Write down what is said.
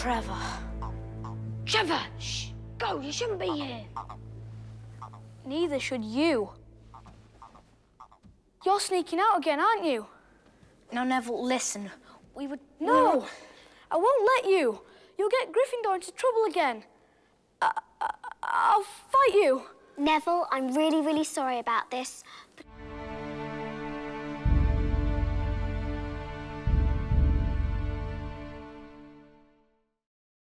Trevor. Trevor! Shh! Go! You shouldn't be here. Neither should you. You're sneaking out again, aren't you? Now, Neville, listen. No! I won't let you. You'll get Gryffindor into trouble again. I'll fight you. Neville, I'm really, really sorry about this, but